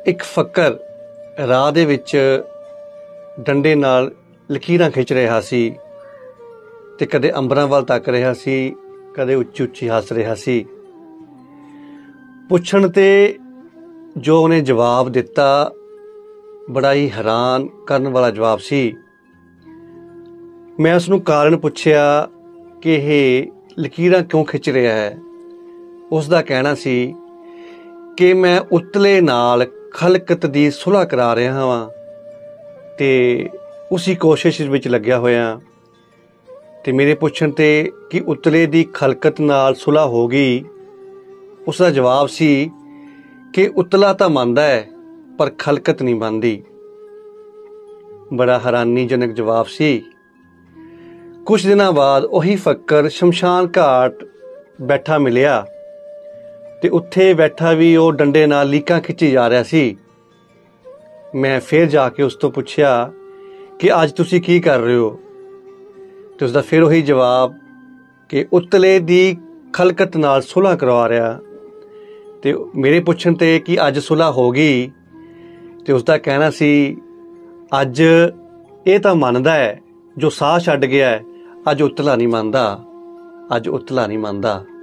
ਇੱਕ ਫੱਕਰ ਰਾਹ ਦੇ ਵਿੱਚ ਡੰਡੇ ਨਾਲ ਲਕੀਰਾਂ ਖਿੱਚ ਰਿਹਾ ਸੀ ਤੇ ਕਦੇ ਅੰਬਰਾਂ ਵੱਲ ਤੱਕ ਰਿਹਾ ਸੀ, ਕਦੇ ਉੱਚੀ ਉੱਚੀ ਹੱਸ ਰਿਹਾ ਸੀ। ਪੁੱਛਣ ਤੇ ਜੋ ਉਹਨੇ ਜਵਾਬ ਦਿੱਤਾ ਬੜਾ ਹੀ ਹੈਰਾਨ ਕਰਨ ਵਾਲਾ ਜਵਾਬ ਸੀ। ਮੈਂ ਉਸਨੂੰ ਕਾਰਨ ਪੁੱਛਿਆ ਕਿ ਇਹ ਲਕੀਰਾਂ ਕਿਉਂ ਖਿੱਚ ਰਿਹਾ ਹੈ। ਉਸ ਦਾ ਕਹਿਣਾ ਸੀ ਕਿ ਮੈਂ ਉਤਲੇ ਨਾਲ ਖਲਕਤ ਦੀ ਸੁਲ੍ਹਾ ਕਰਾ ਰਿਹਾ ਹਾਂ ਤੇ ਉਸੀ ਕੋਸ਼ਿਸ਼ ਵਿੱਚ ਲੱਗਿਆ ਹੋਇਆ। ਤੇ ਮੇਰੇ ਪੁੱਛਣ ਤੇ ਕਿ ਉਤਲੇ ਦੀ ਖਲਕਤ ਨਾਲ ਸੁਲ੍ਹਾ ਹੋ ਗਈ, ਉਸ ਦਾ ਜਵਾਬ ਸੀ ਕਿ ਉਤਲਾ ਤਾਂ ਮੰਨਦਾ ਹੈ ਪਰ ਖਲਕਤ ਨਹੀਂ ਮੰਨਦੀ। ਬੜਾ ਹੈਰਾਨੀਜਨਕ ਜਵਾਬ ਸੀ। ਕੁਛ ਦਿਨਾਂ ਬਾਅਦ ਉਹੀ ਫੱਕਰ ਸ਼ਮਸ਼ਾਨ ਘਾਟ ਬੈਠਾ ਮਿਲਿਆ ਤੇ ਉੱਥੇ ਬੈਠਾ ਵੀ ਉਹ ਡੰਡੇ ਨਾਲ ਲੀਕਾਂ ਖਿੱਚੀ ਜਾ ਰਿਹਾ ਸੀ। ਮੈਂ ਫਿਰ ਜਾ ਕੇ ਉਸ ਤੋਂ ਪੁੱਛਿਆ ਕਿ ਅੱਜ ਤੁਸੀਂ ਕੀ ਕਰ ਰਹੇ ਹੋ, ਤੇ ਉਸਦਾ ਫਿਰ ਉਹੀ ਜਵਾਬ ਕਿ ਉਤਲੇ ਦੀ ਖਲਕਤ ਨਾਲ ਸੁਲ੍ਹਾ ਕਰਵਾ ਰਿਹਾ। ਤੇ ਮੇਰੇ ਪੁੱਛਣ ਤੇ ਕਿ ਅੱਜ ਸੁਲ੍ਹਾ ਹੋ ਗਈ, ਤੇ ਉਸਦਾ ਕਹਿਣਾ ਸੀ ਅੱਜ ਇਹ ਤਾਂ ਮੰਨਦਾ ਹੈ ਜੋ ਸਾਹ ਛੱਡ ਗਿਆ, ਅੱਜ ਉਤਲਾ ਨਹੀਂ ਮੰਨਦਾ, ਅੱਜ ਉਤਲਾ ਨਹੀਂ ਮੰਨਦਾ।